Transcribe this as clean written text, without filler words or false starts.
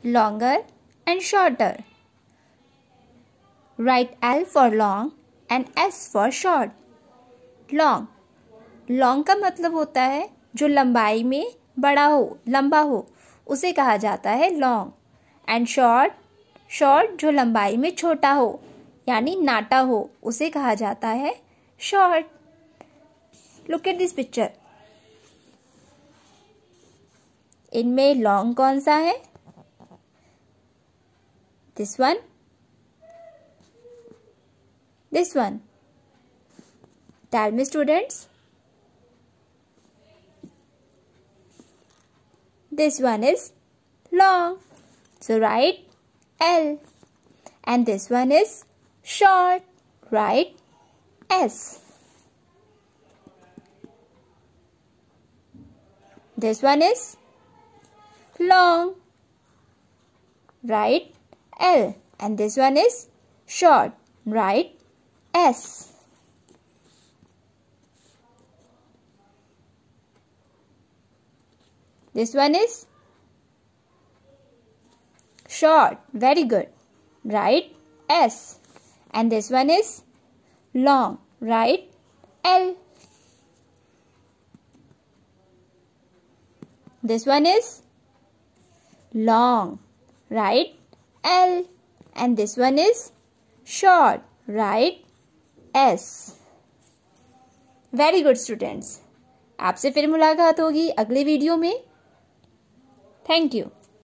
longer and shorter. Write L for long and S for short. Long. Long का मतलब होता है जो लंबाई में बड़ा हो, लंबा हो, उसे कहा जाता है long. And short. Short जो लंबाई में छोटा हो, यानी नाटा हो, उसे कहा जाता है short. Look at this picture. इनमें long कौन सा है? This one. This one. Tell me, students. This one is long. So write L. And this one is short. Write S. This one is long. Write L. And this one is short. Write S. This one is short. Very good. Write S. And this one is long. Write L. This one is long. Write L. And this one is short. Write S. Very good students. आपसे फिर मुलाकात होगी अगले video में. Thank you.